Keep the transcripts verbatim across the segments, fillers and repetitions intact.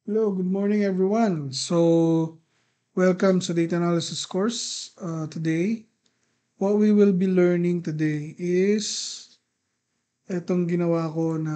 Hello, good morning everyone. So, welcome to Data Analysis course. Uh, today, what we will be learning today is itong ginawa ko na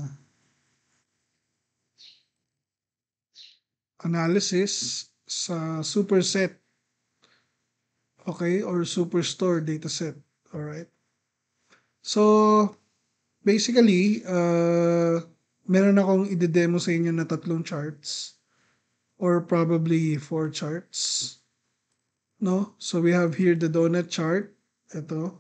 analysis sa superset, okay, or superstore dataset. All right. So, basically, uh, meron akong ide-demo sa inyo na tatlong charts or probably four charts. No? So, we have here the donut chart. Ito.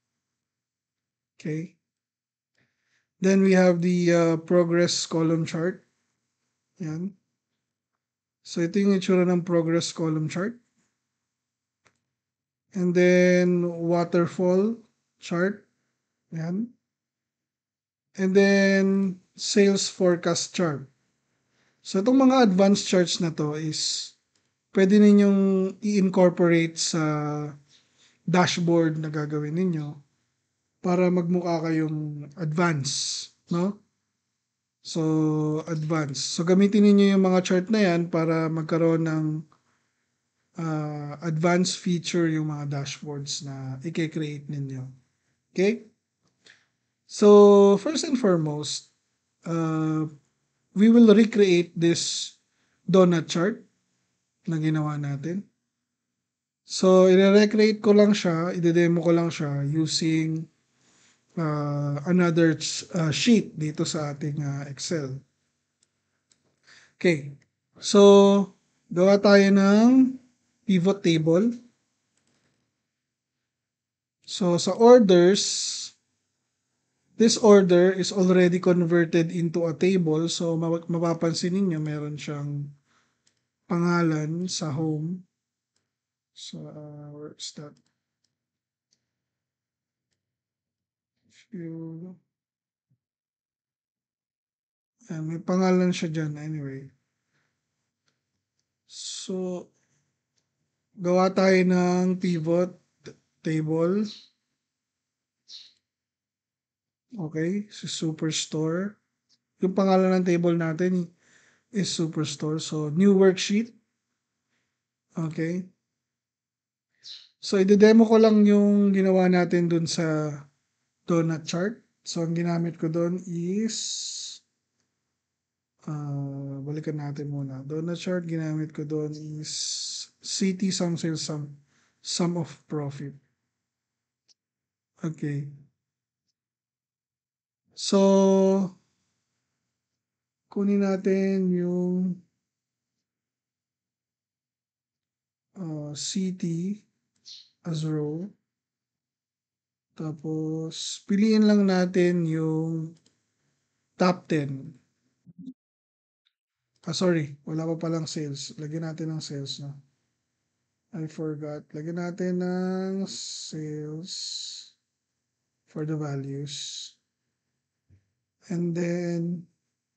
Okay. Then we have the uh, progress column chart. Yan. So ito yung itsura ng progress column chart. And then waterfall chart. Yan. And then sales forecast chart. So itong mga advanced charts na to is pwede ninyong i-incorporate sa dashboard na gagawin ninyo para magmukha kayong advanced, no? So, advanced. So, gamitin niyo yung mga chart na yan para magkaroon ng uh, advanced feature yung mga dashboards na i-create ninyo. Okay? So, first and foremost, uh, we will recreate this donut chart na ginawa natin. So, i-recreate ko lang siya, i-demo ko lang siya using uh, another uh, sheet dito sa ating uh, Excel. Okay. So, gawa tayo ng pivot table. So, sa orders, this order is already converted into a table. So, mapapansin ninyo, meron siyang pangalan sa home. So, uh, where's that? If you, uh, may pangalan siya dyan anyway. So, gawa tayo ng pivot table. Okay, si Superstore. Yung pangalan ng table natin is Superstore. So, new worksheet. Okay. So, i-demo ko lang yung ginawa natin dun sa donut chart. So, ang ginamit ko dun is, uh, balikan natin muna. Donut chart, ginamit ko dun is C T sum sales sum, sum of profit. Okay. So, kunin natin yung uh, C T as row. Tapos, piliin lang natin yung top ten. Ah, sorry. Wala pa palang sales. Lagyan natin ng sales, no? I forgot. Lagyan natin ng sales for the values. And then,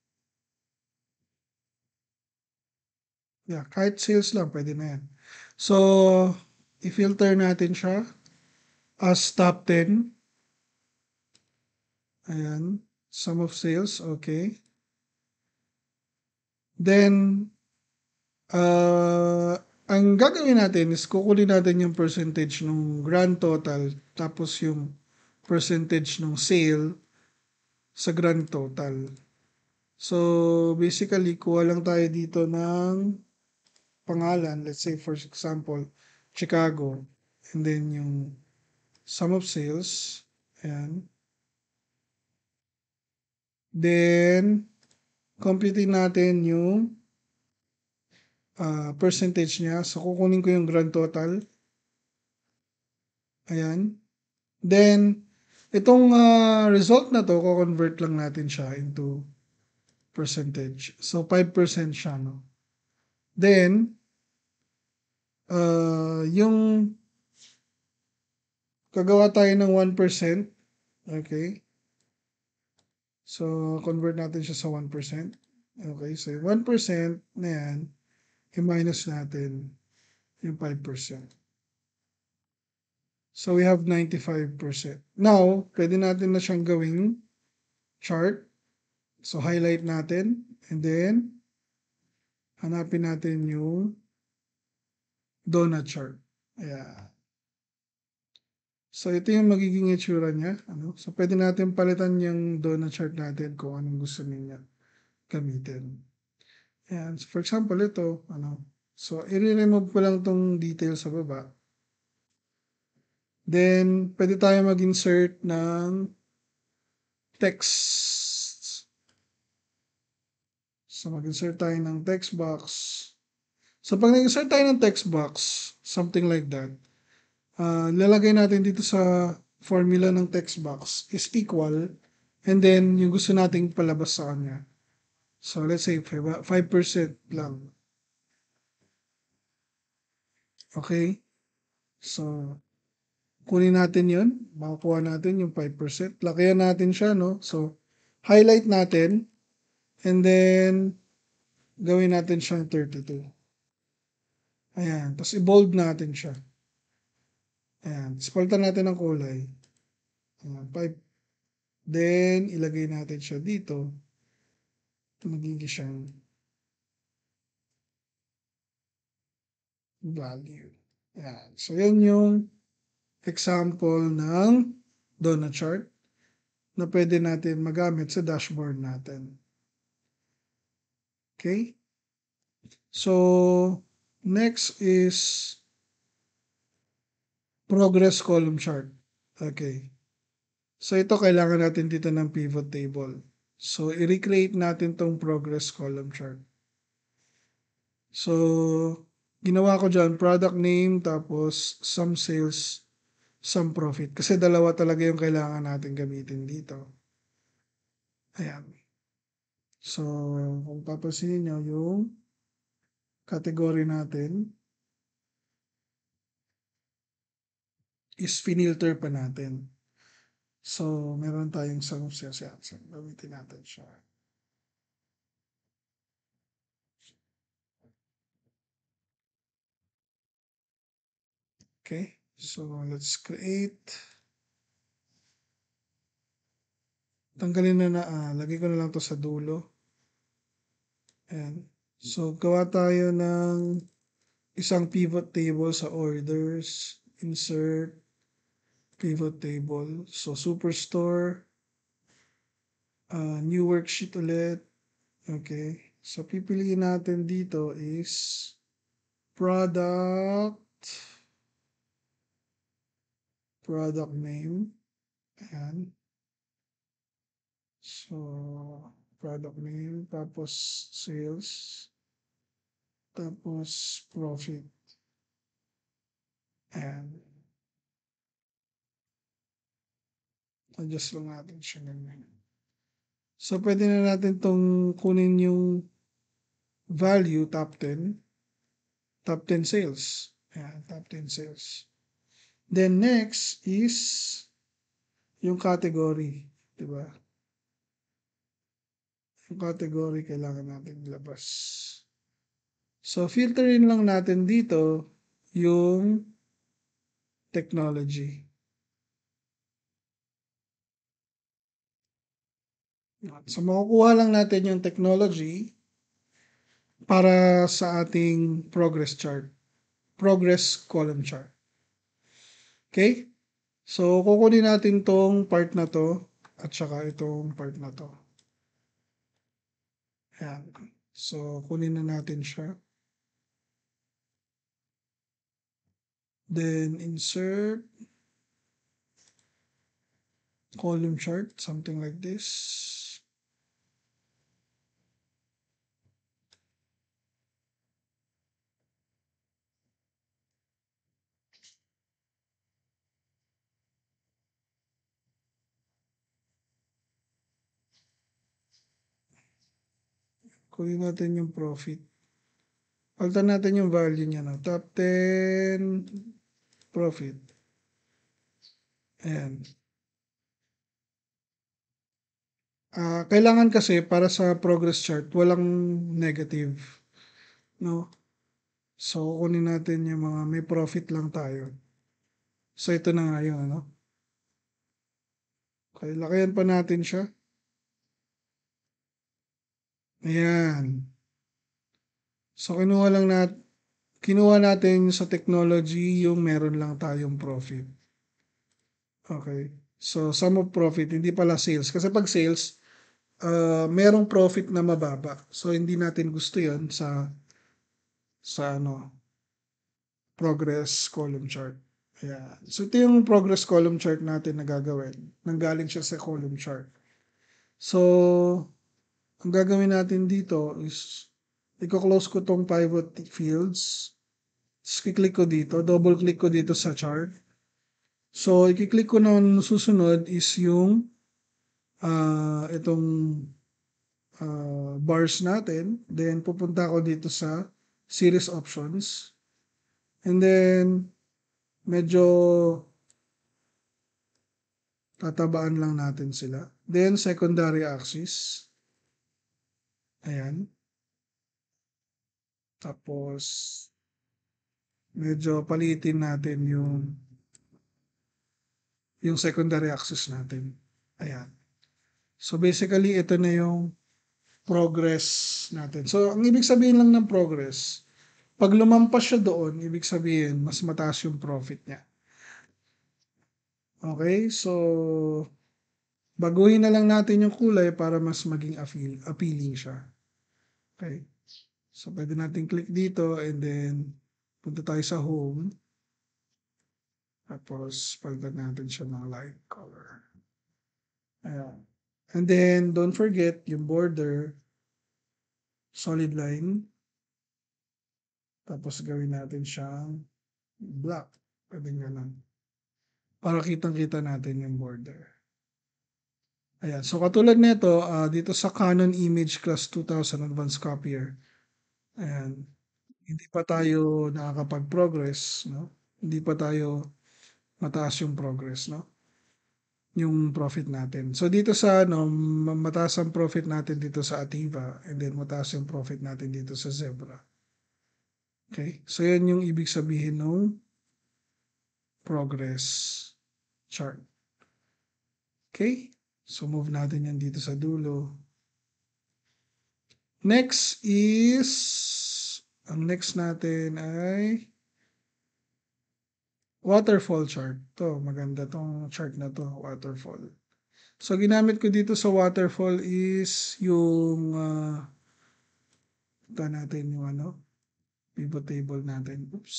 yeah, kahit sales lang, pwede na yan. So, i-filter natin siya as top ten. Ayan. Sum of sales, okay. Then, uh, ang gagawin natin is kukunin natin yung percentage ng grand total tapos yung percentage ng sale sa grand total. So, basically, kuha lang tayo dito ng pangalan. Let's say, for example, Chicago. And then yung sum of sales. Ayan. Then, computing natin yung uh, percentage niya. So, kukunin ko yung grand total. Ayan. Then, itong uh, result na to, ko-convert lang natin siya into percentage. So, five percent siya, no? Then, uh, yung gagawa tayo ng one percent. Okay. So, convert natin siya sa one percent. Okay. So, yung one percent na yan, i-minus natin yung five percent. So, we have ninety-five percent. Now, pwede natin na siyang gawing chart. So, highlight natin. And then, hanapin natin yung donut chart. Ayan. So, ito yung magiging itsura niya. Ano? So, pwede natin palitan yung donut chart natin kung anong gusto niya gamitin. Ayan. So, for example, ito. Ano? So, i-remove ko lang tong details sa baba. Then, pwede tayo mag-insert ng text. So, mag-insert tayo ng text box. So, pag nag-insert tayo ng text box, something like that, uh, lalagay natin dito sa formula ng text box is equal, and then yung gusto nating palabas sa kanya. So, let's say five percent lang. Okay? So, kunin natin yun. Makukuha natin yung five percent. Lakihan natin siya, no? So, highlight natin, and then, gawin natin siyang thirty-two. Ayan. Tapos, i-bold natin siya. Ayan. Tapos, palitan natin ng kulay. Ayan. five. Then, ilagay natin siya dito. Magiging siyang value. Ayan. So, yan yung example ng donut chart na pwede natin magamit sa dashboard natin. Okay? So, next is progress column chart. Okay. So, ito kailangan natin dito ng pivot table. So, i-recreate natin tong progress column chart. So, ginawa ko dyan, product name, tapos some sales, some profit. Kasi dalawa talaga yung kailangan natin gamitin dito. Ayan. So, kung papansinin nyo, yung category natin is finilter pa natin. So, meron tayong some sales. Yan. So, gamitin natin siya. Okay. So, let's create. Tanggalin na na, ah, lagay ko na lang to sa dulo. Ayan. So, gawa tayo ng isang pivot table sa orders. Insert pivot table. So, Superstore. Uh, new worksheet ulit. Okay. So, pipiliin natin dito is product, product name. Ayan. So, product name, tapos sales, tapos profit. Ayan. Adjust lang natin siya ganyan. So, pwede na natin tong kunin yung value, top ten. Top ten sales. Ayan, top ten sales. Then, next is yung category. Diba? Yung category kailangan natin ilabas. So, filterin lang natin dito yung technology. So, makukuha lang natin yung technology para sa ating progress chart. Progress column chart. Okay? So, kukunin natin tong part na to at saka itong part na to. Ayan. So, kunin na natin siya. Then, insert column chart, something like this. Kunin natin yung profit. Palitan natin yung value niya. No? Top ten profit. Ayan. Uh, kailangan kasi para sa progress chart, walang negative. No? So, kunin natin yung mga may profit lang tayo. So, ito na nga yun. Ano? Okay, lakayan pa natin siya. Ayan. So, kinuha lang nat kinuha natin sa technology yung meron lang tayong profit. Okay. So, sum of profit, hindi pala sales. Kasi pag sales, ah, merong profit na mababa. So, hindi natin gusto yon sa sa ano, progress column chart. Ayan. So, ito yung progress column chart natin na gagawin. Nanggaling siya sa column chart. So, ang gagawin natin dito is i-close ko tong pivot fields. Tapos click ko dito, double click ko dito sa chart. So, i-click ko na susunod is yung uh, itong uh, bars natin. Then, pupunta ako dito sa series options. And then, medyo tatabaan lang natin sila. Then, secondary axis. Ayan. Tapos, medyo palitin natin yung yung secondary axis natin. Ayan. So, basically, ito na yung progress natin. So, ang ibig sabihin lang ng progress, pag lumampas siya doon, ibig sabihin, mas mataas yung profit niya. Okay? So, baguhin na lang natin yung kulay para mas maging appeal, appealing siya. Okay? So, pwede natin click dito and then punta tayo sa home. Tapos, palitan natin siya ng light color. Ayan. And then, don't forget yung border, solid line. Tapos, gawin natin siyang black. Pwede nga lang. Para kitang-kita natin yung border. Ayan. So, katulad nito, uh, dito sa Canon Image Class two thousand Advanced Copier, ayan, hindi pa tayo nakakapag-progress, no? Hindi pa tayo mataas yung progress, no? Yung profit natin. So, dito sa, ano, mataas ang profit natin dito sa Ativa and then mataas yung profit natin dito sa Zebra. Okay? So, yan yung ibig sabihin ng progress chart. Okay? So, move natin yan dito sa dulo. Next is, ang next natin ay waterfall chart. To, maganda tong chart na to, waterfall. So, ginamit ko dito sa waterfall is yung, uh, ito natin yung ano, pivot table natin. Oops.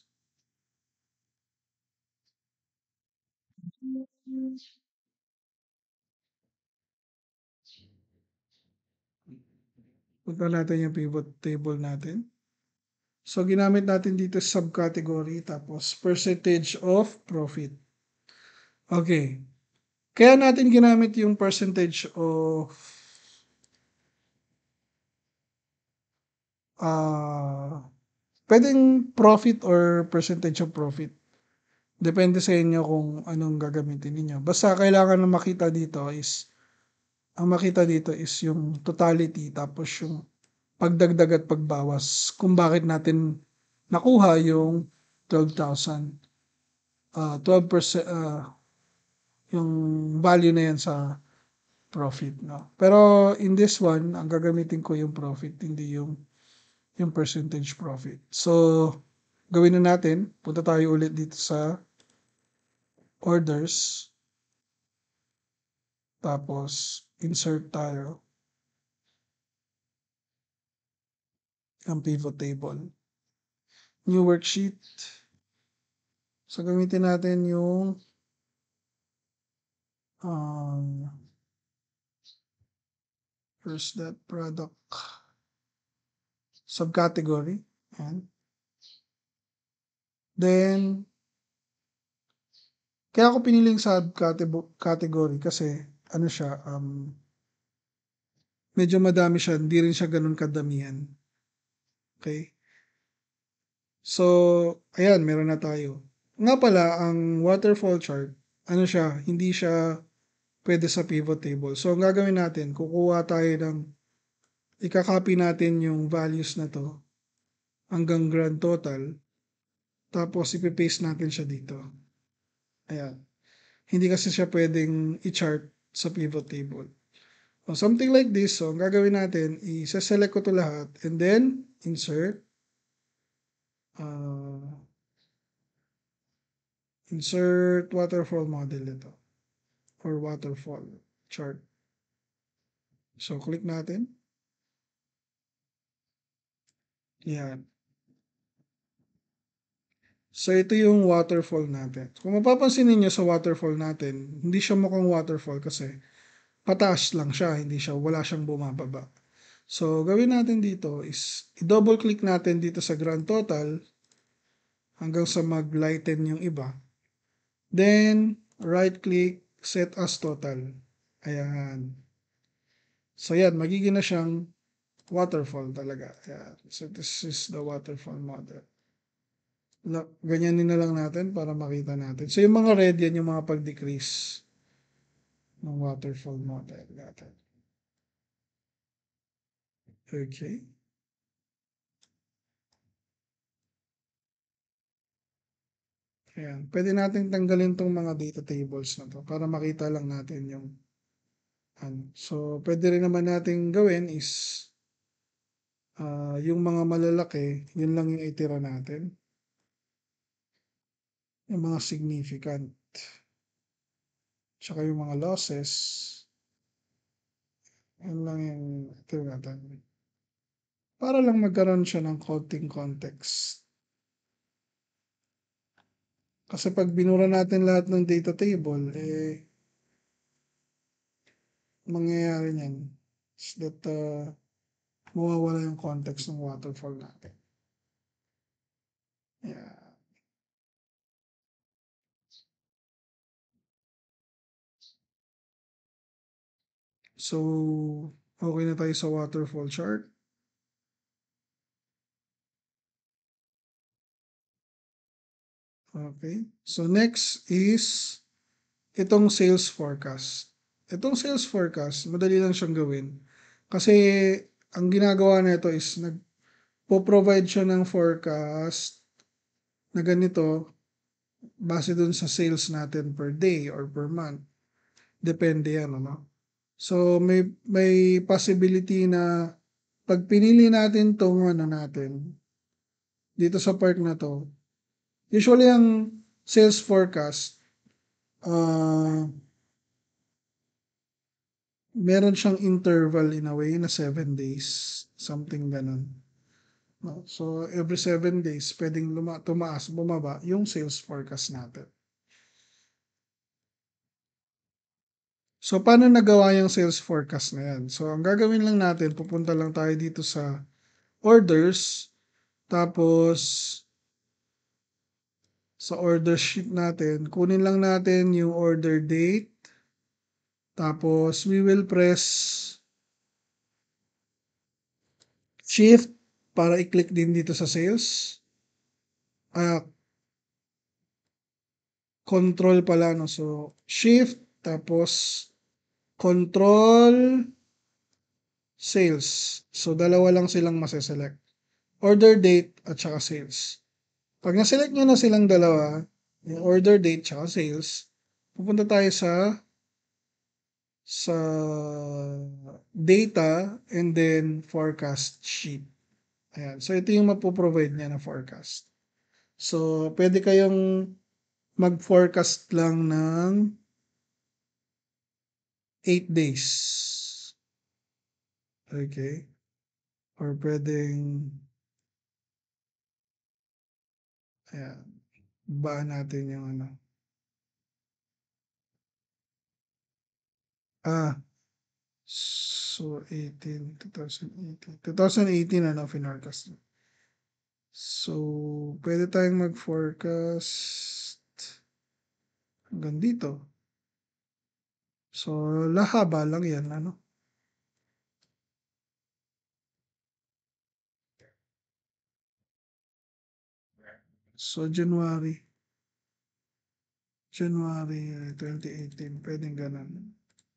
Punta natin yung pivot table natin. So, ginamit natin dito subcategory tapos percentage of profit. Okay. Kaya natin ginamit yung percentage of uh, pwedeng profit or percentage of profit. Depende sa inyo kung anong gagamitin niyo. Basta kailangan na makita dito is ang makita dito is yung totality tapos yung pagdagdag at pagbawas kung bakit natin nakuha yung twelve thousand. Uh, twelve percent uh, yung value na yan sa profit. No? Pero in this one, ang gagamitin ko yung profit, hindi yung yung percentage profit. So, gawin na natin. Punta tayo ulit dito sa orders. Tapos, insert tayo ang pivot table. New worksheet. So, gamitin natin yung um, first that product subcategory. Ayan. Then, kaya ako piniling subcategory kasi ano siya, um, medyo madami siya, hindi rin siya ganun kadamihan. Okay? So, ayan, meron na tayo. Nga pala, ang waterfall chart, ano siya, hindi siya pwede sa pivot table. So, ang gagawin natin, kukuha tayo ng, ikakopy natin yung values na to hanggang grand total, tapos ipipaste natin siya dito. Ayan. Hindi kasi siya pwedeng i-chart sa pivot table. So, something like this, so ang gagawin natin, i-select ko to lahat, and then, insert, uh, insert waterfall model ito or waterfall chart. So, click natin. Yan. So, ito yung waterfall natin. Kung mapapansin niyo sa waterfall natin, hindi siya mukhang waterfall kasi pataas lang siya, hindi siya, wala siyang bumababa. So, gawin natin dito is, i-double click natin dito sa grand total hanggang sa mag-lighten yung iba. Then, right click, set as total. Ayan. So, yan, magiging na siyang waterfall talaga. Ayan. So, this is the waterfall model. Ganyanin na lang natin para makita natin. So, yung mga red, yan yung mga pag-decrease ng waterfall model natin. Okay. Ayan. Pwede natin tanggalin tong mga data tables na to para makita lang natin yung ano. So, pwede rin naman natin gawin is uh, yung mga malalaki, yun lang yung itira natin. Yung mga significant. Tsaka yung mga losses, yun lang yung itira natin. Para lang magkaroon siya ng konting context. Kasi pag binura natin lahat ng data table, eh, mangyayari niyan is that uh, mawawala yung context ng waterfall natin. Yeah. So, okay na tayo sa waterfall chart. Okay. So, next is itong sales forecast. Itong sales forecast, madali lang siyang gawin. Kasi, ang ginagawa nito is nagpo-provide siya ng forecast na ganito base dun sa sales natin per day or per month. Depende yan, ano? So, may, may possibility na pag pinili natin tong ano natin, dito sa part na to, usually ang sales forecast, uh, meron siyang interval in a way na seven days, something ganun. No? So, every seven days, pwedeng luma, tumaas, bumaba yung sales forecast natin. So, paano nagawa yung sales forecast na yan? So, ang gagawin lang natin, pupunta lang tayo dito sa orders, tapos sa order sheet natin, kunin lang natin yung order date, tapos we will press shift para i-click din dito sa sales. Ah, control pala, no? So, shift, tapos control sales. So, dalawa lang silang maseselect. Order date at saka sales. Pag na-select nyo na silang dalawa, yung order date at sales, pupunta tayo sa sa data and then forecast sheet. Ayan. So, ito yung mapoprovide niya na forecast. So, pwede kayong mag-forecast lang ng eight days. Okay? Or pwedeng ayan, baan natin yung ano. Ah, so eighteen, twenty eighteen. twenty eighteen ano, forecast. So, pwede tayong mag-forecast hanggang dito. So, lahaba lang yan, ano? So, January. January twenty eighteen, pwedeng ganun.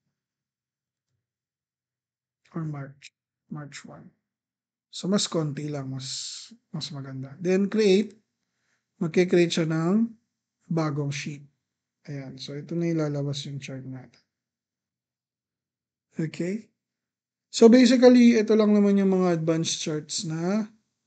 Or March. March first. So, mas konti lang, mas, mas maganda. Then, create. Magkikreate siya ng bagong sheet. Ayan. So, ito na ilalabas yung chart natin. Okay? So, basically, ito lang naman yung mga advanced charts na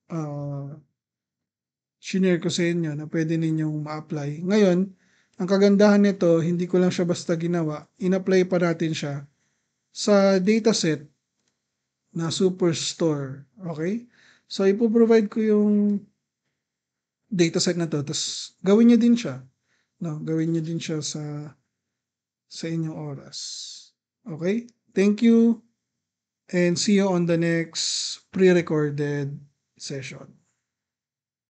ah, shinare ko sa inyo na pwede ninyong ma-apply. Ngayon, ang kagandahan nito, hindi ko lang siya basta ginawa, in-apply pa natin siya sa dataset na Superstore. Okay? So, ipo-provide ko yung dataset na to, tapos gawin nyo din siya. No? Gawin nyo din siya sa, sa inyong oras. Okay? Thank you and see you on the next pre-recorded session.